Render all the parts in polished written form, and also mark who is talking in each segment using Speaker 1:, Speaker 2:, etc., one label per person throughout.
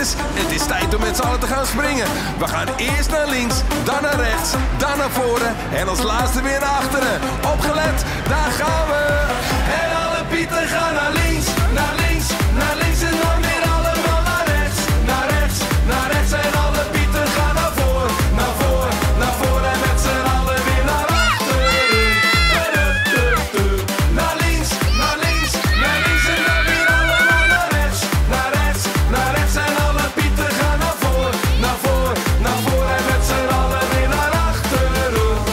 Speaker 1: Dus het is tijd om met z'n allen te gaan springen. We gaan eerst naar links, dan naar rechts, dan naar voren en als laatste weer naar achteren. Opgelet, daar gaan we. En alle pieten gaan naar links, naar links, naar links en dan weer allemaal naar rechts, naar rechts, naar rechts. En alle pieten gaan naar voren, naar voren, naar voren en met z'n allen weer naar achteren. Naar links, naar links, naar links en dan weer allemaal naar rechts, naar rechts, naar rechts. En alle pieten gaan naar voren, naar voren, naar voren en met z'n allen weer naar achteren.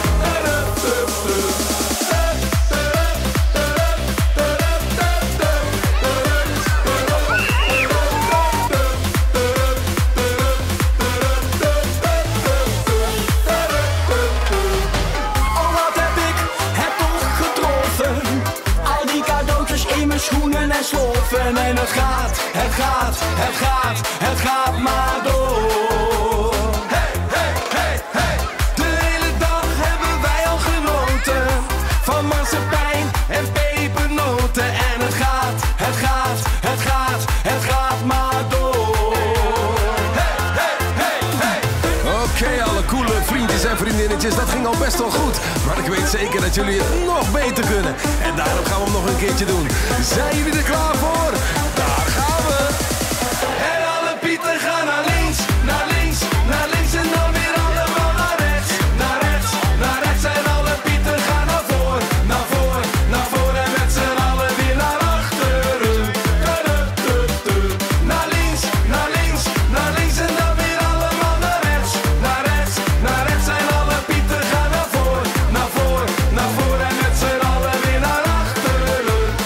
Speaker 2: Oh, wat heb ik het toch getroffen. Al die cadeautjes in mijn schoenen en sloffen. En het gaat, het gaat, het gaat, het gaat maar door.
Speaker 1: Hey, hey, hey, hey!
Speaker 2: De hele dag hebben wij al genoten van marsepein en pepernoten. En het gaat, het gaat, het gaat, het gaat maar door.
Speaker 1: Hey, hey, hey, hey! Oké, alle coole vriendjes en vriendinnetjes, dat ging al best wel goed. Maar ik weet zeker dat jullie het nog beter kunnen. En daarom gaan we hem nog een keertje doen. Zijn jullie er klaar voor? Daar gaan we! En alle pieten gaan naar links, naar links, naar links en dan weer allemaal naar rechts, naar rechts, naar rechts. En alle pieten gaan naar voren, naar voren, naar voren en met z'n allen weer naar achteren. Naar links, naar links, naar links en dan weer allemaal naar rechts, naar rechts, naar rechts. En alle pieten gaan naar voren, naar voren, naar voren en met z'n allen weer naar achteren.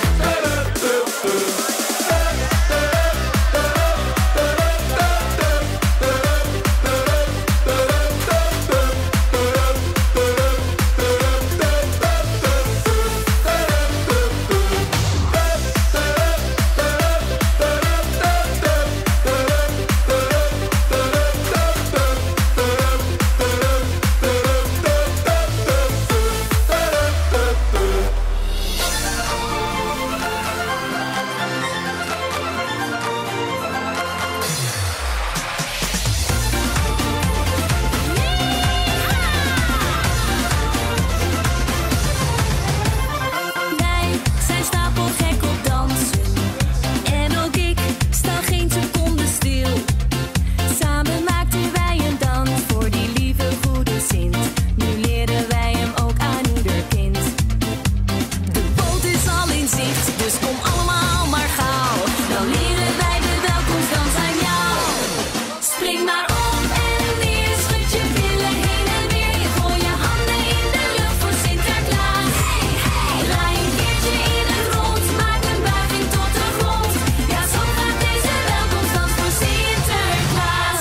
Speaker 3: Wij zijn stapelgek op dansen. En ook ik sta geen seconde stil. Samen maakten wij een dans voor die lieve goede Sint. Nu leren wij hem ook aan ieder kind. De boot is al in zicht, dus kom allemaal maar gauw. Dan leren wij de welkomstdans aan jou. Spring maar op en neer, schud je billen heen en weer. Je gooi je handen in de lucht voor Sinterklaas. Draai een keertje in het rond, maak een buiging tot de grond. Ja, zo gaat deze welkomstdans voor Sinterklaas.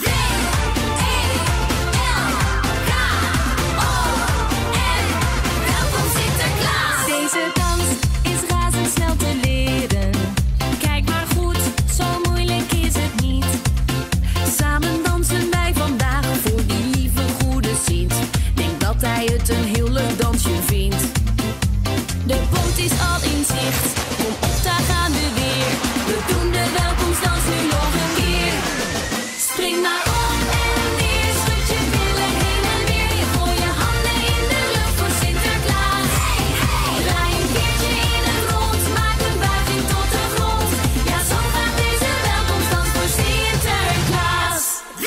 Speaker 3: W-E-L-K-O-M, welkom Sinterklaas. Deze dans is razendsnel te leren. Kijk maar goed, zo moeilijk is het niet. Samen dansen wij vandaag voor die lieve goede Sint. Denk dat hij het een heel leuk dansje vindt. De boot is al in zicht, kom op, daar gaan we weer. We doen de welkomstdans nu nog een keer. Spring maar op en neer, schud je billen heen en weer. Je gooi je handen in de lucht voor Sinterklaas. Draai een keertje in het rond, maak een buiging tot de grond. Ja, zo gaat deze welkomstdans voor Sinterklaas.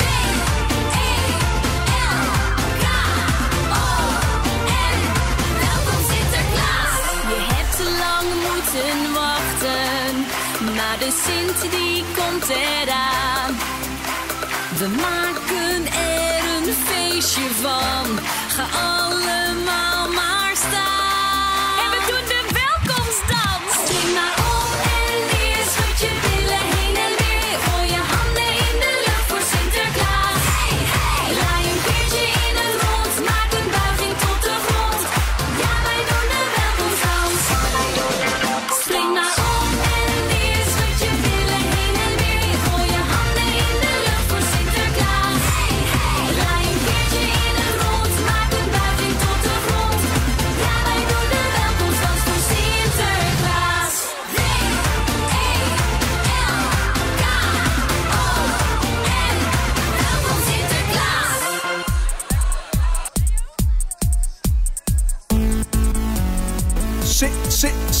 Speaker 3: W-E-L-K-O-M, welkom Sinterklaas. Je hebt te lang moeten wachten, maar de Sint die komt eraan. We maken er een feestje van. Ga allemaal maar staan. En we doen de welkomstdans. Spring maar op en neer, schud je billen heen en weer. Gooi je handen in de lucht voor Sinterklaas. Draai een keertje in het rond, maak een buiging tot de grond. Ja, wij doen de welkomstdans. Spring maar op en neer, schud je billen heen en weer. Je gooi je handen in de lucht voor Sinterklaas. Draai een keertje in het rond, maak een buiging tot de grond. Ja, wij doen de welkomstdans voor Sinterklaas.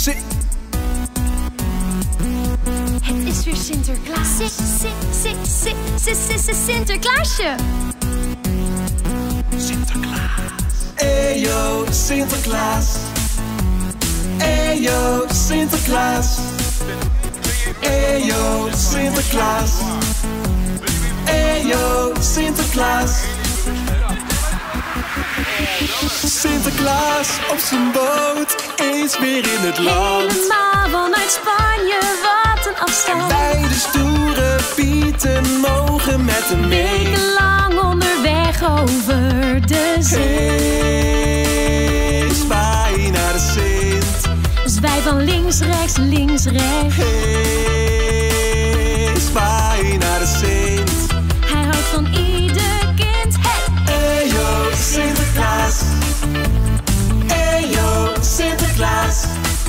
Speaker 3: Het is weer Sinterklaas. Sinterklaasje.
Speaker 2: Eyo, Sinterklaas. Eyo, Sinterklaas. Eyo, Sinterklaas. Eyo, Sinterklaas. Sinterklaas op zijn boot, eens weer in het land.
Speaker 3: Helemaal vanuit Spanje, wat een afstand.
Speaker 2: Wij de stoere Pieten mogen met hem mee.
Speaker 3: Wekenlang onderweg over de zee.
Speaker 2: Hey, zwaai naar de Sint.
Speaker 3: Zwaai van links, rechts, links, rechts.
Speaker 2: Hey, zwaai naar de Sint.
Speaker 3: Hij houdt van ieder kind. Hey!
Speaker 2: Eyo, Sinterklaas. Eyo, Sinterklaas.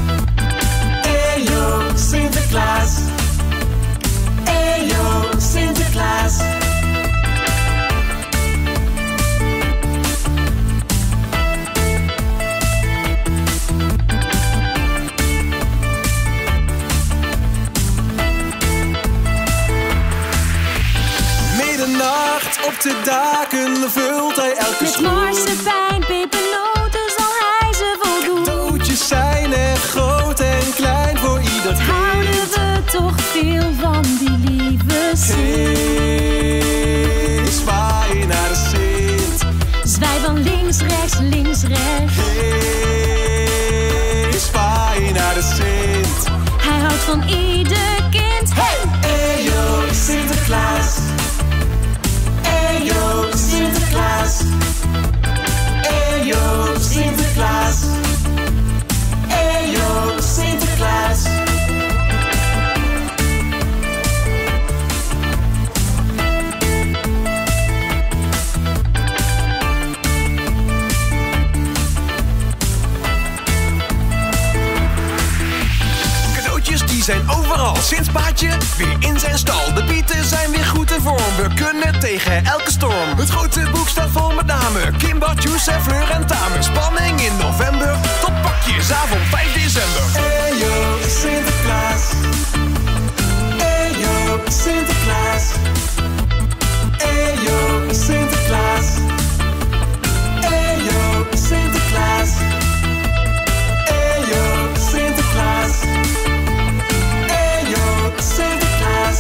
Speaker 2: Eyo, Sinterklaas. Eyo, Sinterklaas. Middernacht op de daken vult hij elke
Speaker 3: Met
Speaker 2: schoen.
Speaker 3: marsepein, pepernoten zal hij ze voldoen.
Speaker 2: Cadeautjes zijn er groot en klein voor ieder kind.
Speaker 3: Houden we toch veel van die lieve Sint.
Speaker 2: Hey, zwaai naar de Sint.
Speaker 3: Zwaai van links, rechts, links, rechts.
Speaker 2: Hey, zwaai naar de Sint.
Speaker 3: Hij houdt van ieder kind. Hey!
Speaker 2: Eyo, Sinterklaas. Eyo, Sinterklaas. Eyo, Sinterklaas. Eyo, Sinterklaas.
Speaker 4: Cadeautjes die zijn overal. Sint-paatje weer in zijn stal. De Pieten zijn weer goed in vorm. We kunnen tegen elke storm. Het grote boek staat vol met namen. Kim, Bart, Joes en Fleur en Tamer. Spanning in november tot pakjesavond 5 december.
Speaker 2: Eyo, Sinterklaas. Eyo, Sinterklaas. Eyo, Sinterklaas. Eyo, Sinterklaas. Eyo, Sinterklaas. Eyo, Sinterklaas.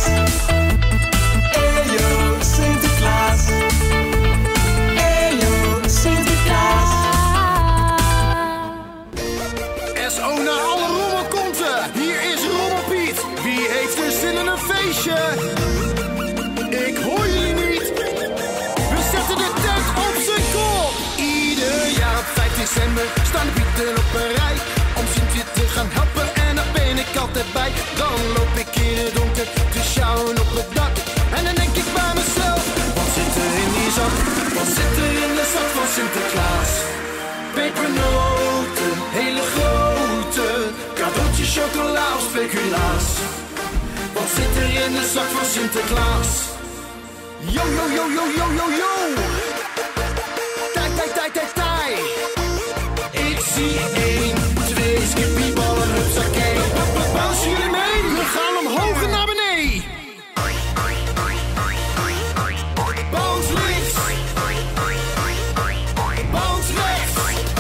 Speaker 2: Eyo, Sinterklaas. Eyo, Sinterklaas.
Speaker 5: SO naar alle rommelkonten. Hier is Rommelpiet. Wie heeft er zin in een feestje? Ik hoor jullie niet. We zetten de tent op zijn kop. Ieder jaar op 5 december staan de Pieten op een rij. Om Sintje te gaan helpen en daar ben ik altijd bij. Dan loop ik in het donker te sjouwen op het dak. En dan denk ik bij mezelf, wat zit er in die zak? Wat zit er in de zak van Sinterklaas? Pepernoten, hele grote. Cadeautjes, chocola of speculaas. Wat zit er in de zak van Sinterklaas? Yo, yo, yo, yo, yo, yo, yo. Tij, tij, tij, tij, tij. Ik zie 1, 2 skippieballen, hupsakee. Bounce jullie mee? We gaan omhoog en naar beneden. Bounce links. Bounce rechts.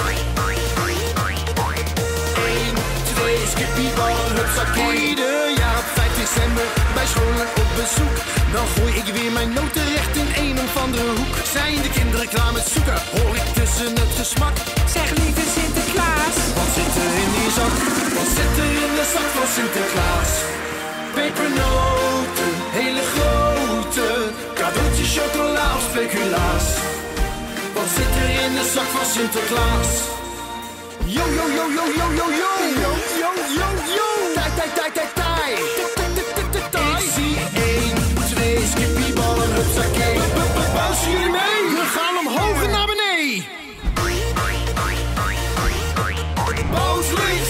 Speaker 5: 1, 2 skippieballen, hupsakee. Ieder jaar op 5 december bij scholen op bezoek. Dan gooi ik weer mijn noten recht in een of andere hoek. Zijn de kinderen klaar met zoeken? Hoor ik tussen het gesmak. Zeg lieve Sinterklaas, wat zit er in die zak? Wat zit er in de zak van Sinterklaas? Pepernoten, hele grote. Cadeautjes, chocola of speculaas. Wat zit er in de zak van Sinterklaas? Yo, yo, yo, yo, yo, yo, yo. Yo, yo, yo, yo. Tij, tij, tij, tij, tij. Ik zie 1, 2 skippieballen, hupsakee. Bounce jullie mee? We gaan omhoog en naar beneden. Bounce links.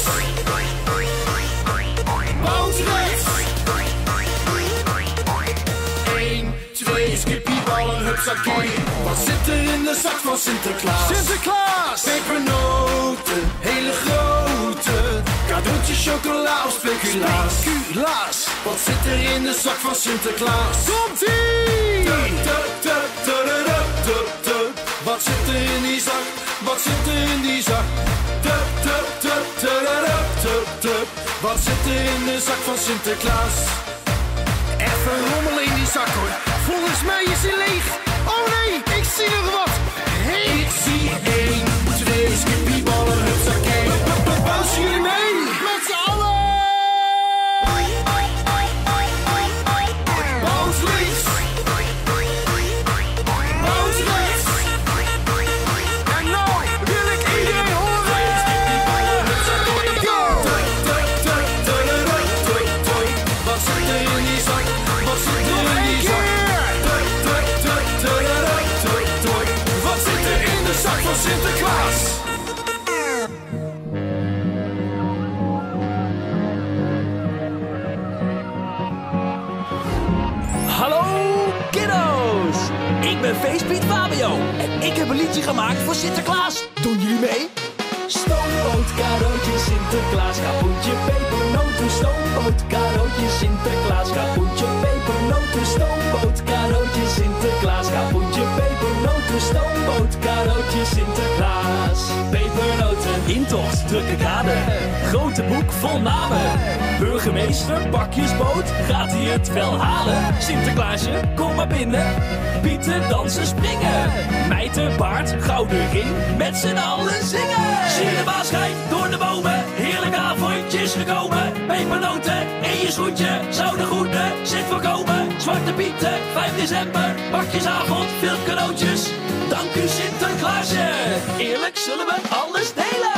Speaker 5: Bounce rechts. 1, 2 skippieballen, hupsakee. hutsakee. Wat zit er in de zak van Sinterklaas? Sinterklaas! Pepernoten, hele grote. Cadeautjes, chocola of speculaas? Speculaas! Wat zit er in de zak van Sinterklaas? Komt-ie! Wat zit er in die zak? Wat zit er in die zak? Wat zit er in de zak van Sinterklaas? Even rommelen in die zak hoor. Volgens mij is hij leeg. Oh nee, ik zie nog wat. Hey. Ik zie 1, 2 skippieballen, hutsakee. Bounce jullie mee? Met z'n allen! Bounce links. Bounce rechts. En nou wil ik iedereen horen. Go! Wat zit er in die zak? Wat zit er in die zak? Wat zit er in de zak van Sinterklaas?
Speaker 2: Hallo kiddo's! Ik ben Feestpiet Fabio en ik heb een liedje gemaakt voor Sinterklaas. Doen jullie mee? Stoomboot, cadeautje, Sinterklaas, kapoentje, pepernoten. Stoomboot, cadeautje, Sinterklaas, kapoentje, pepernoten. Stoomboot, cadeautje, Sinterklaas, kapoentje, pepernoten. Stoomboot, cadeautje, Sinterklaas, pepernoten. Intocht, drukke kade, grote boek vol namen. Burgemeester, pakjesboot, gaat hij het wel halen? Sinterklaasje, kom maar binnen, Pieten dansen, springen. Mijten, baard, gouden ring, met z'n allen zingen. Cinema schijnt door de bomen, heerlijk avondje is gekomen. Pepernoten in je schoentje, zouden groeten, zit voorkomen. Zwarte Pieten, 5 december, pakjesavond, veel cadeautjes. Dank u Sinterklaasje, eerlijk zullen we alles delen.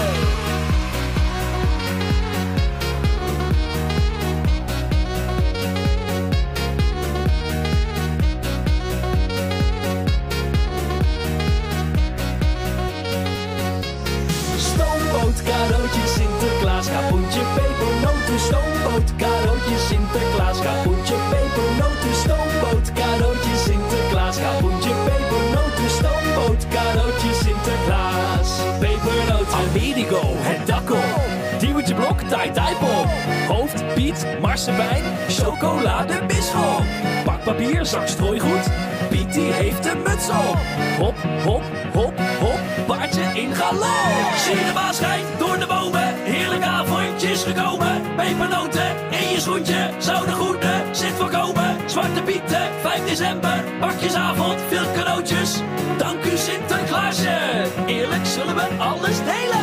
Speaker 2: Cadeautje, Sinterklaas, kapoentje, pepernoten. Stoomboot, cadeautje, Sinterklaas, kapoentje, pepernoten. Stoomboot, cadeautje, Sinterklaas, kapoentje, pepernoten. Stoomboot, cadeautje, Sinterklaas, pepernoten. Amerigo, het dakkel, Diewertje Blok, tai-tai-pop. Hoofd, Piet, marsepein, chocolade, bisschop. Bakpapier, zak strooigoed, Piet die heeft een muts op. Hop, hop, hop, hop, paardje in galop. Cinema schijnt door de bomen, heerlijk avondje is gekomen. Pepernoten in je schoentje, zouden groeten, zit voorkomen. Zwarte Pieten, 5 december, pakjesavond, veel cadeautjes. Dank u Sinterklaasje, eerlijk zullen we alles delen.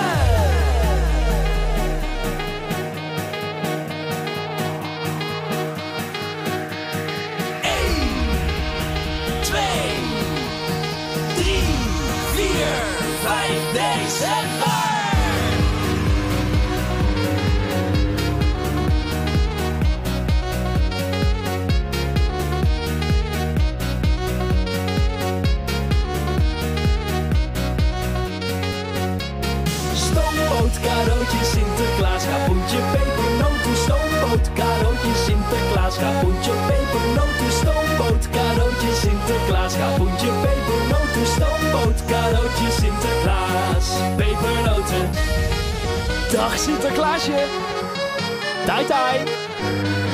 Speaker 2: 5 december! Stoomboot, cadeautje, Sinterklaas, kapoentje, pepernoten. Stoomboot, cadeautje, Sinterklaas, kapoentje, pepernoten. Stoomboot, cadeautje, Sinterklaas, kapoentje, pepernoten. Stoomboot, cadeautje, Sinterklaas, pepernoten. Dag Sinterklaasje! Tai tai!